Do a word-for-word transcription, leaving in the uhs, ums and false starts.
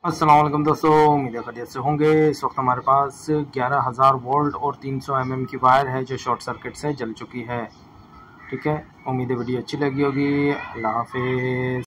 अस्सलाम वालेकुम दोस्तों, उम्मीद है खैरियत से होंगे। इस वक्त हमारे पास ग्यारह हज़ार वोल्ट और तीन सौ एम एम की वायर है जो शॉर्ट सर्किट से जल चुकी है। ठीक है, उम्मीद है वीडियो अच्छी लगी होगी। अल्लाह हाफिज़।